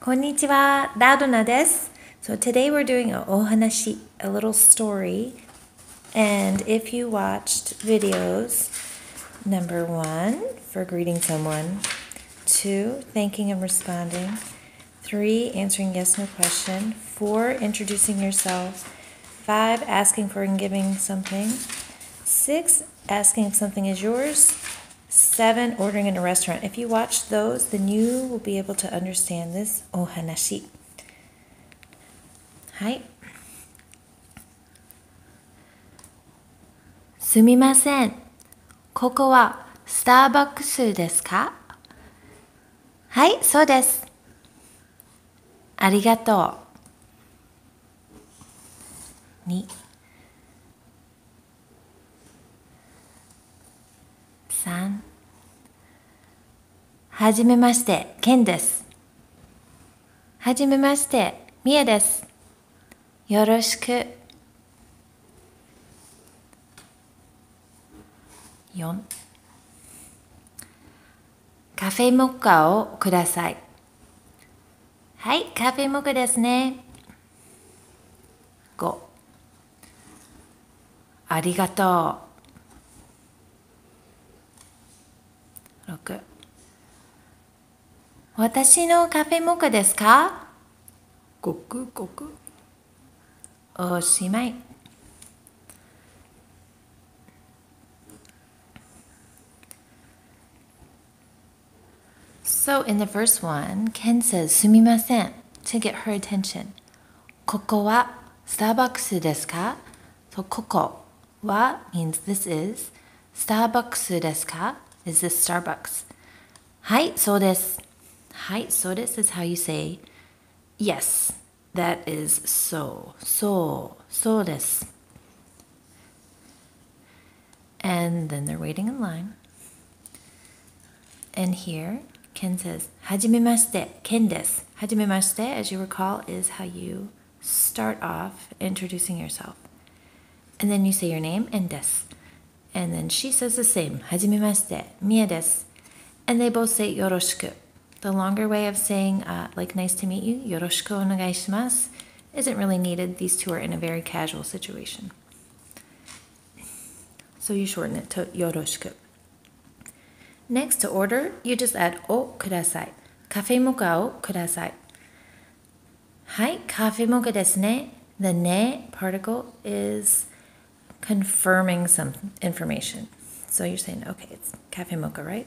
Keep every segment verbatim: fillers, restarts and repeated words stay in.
Konnichiwa, Radona desu. So today we're doing a ohanashi, a little story. And if you watched videos, number one, for greeting someone, two, thanking and responding, three, answering yes, no question, four, introducing yourself, five, asking for and giving something, six, asking if something is yours, seven, ordering in a restaurant. If you watch those, then you will be able to understand this ohanashi. はい。すみません。ここはスターバックスですか？はい、そうです。ありがとう。に、さん、はじめまして、ケンです。はじめまして、ミエです。よろしく。よん、カフェモカをください。はい、カフェモカですね。ご、ありがとう。ろく、私のカフェモカですか？ごくごく。おしまい。So in the first one, Ken says すみません to get her attention. ここはスターバックスですか? So ここは means this is. スターバックスですか? Is this Starbucks? はい、そうです。はい、そうです is how you say yes. That is so. So. そうです。And then they're waiting in line. And here, Ken says, はじめまして、Ken です。はじめまして, as you recall, is how you start off introducing yourself. And then you say your name and です. And then she says the same, はじめまして、ミエです. And they both say よろしく. The longer way of saying, uh, like, nice to meet you, よろしくお願いします, isn't really needed. These two are in a very casual situation. So you shorten it to よろしく. Next, to order, you just add をください. カフェモカをください. はい、カフェモカですね. The ね particle is confirming some information. So you're saying, okay, it's cafe mocha, right?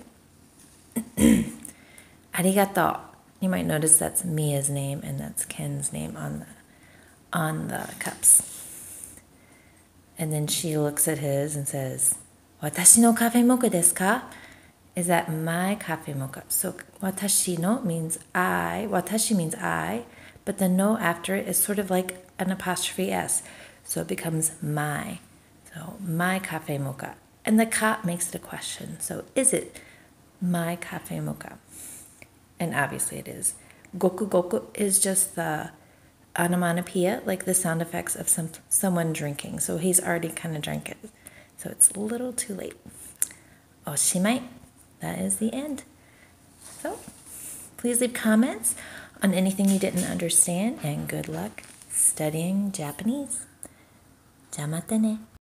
ありがとう. You might notice that's Mia's name and that's Ken's name on the on the cups. And then she looks at his and says, 私のカフェモカですか? Is that my cafe mocha? So 私の means I, 私 means I, but the no after it is sort of like an apostrophe S. So it becomes my. So my cafe mocha. And the ka makes it a question. So is it my cafe mocha? And obviously it is. Goku goku is just the onomatopoeia, like the sound effects of some someone drinking. So he's already kind of drank it. So it's a little too late. Oshimai. That is the end. So please leave comments on anything you didn't understand, and good luck studying Japanese. じゃあまたね。